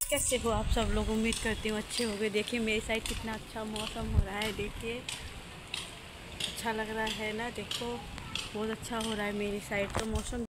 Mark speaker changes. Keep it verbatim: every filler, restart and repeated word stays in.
Speaker 1: कैसे हो आप सब लोग? उम्मीद करती हूँ अच्छे हो गए। देखिए मेरी साइड कितना अच्छा मौसम हो रहा है। देखिए अच्छा लग रहा है ना। देखो बहुत अच्छा हो रहा है मेरी साइड तो मौसम।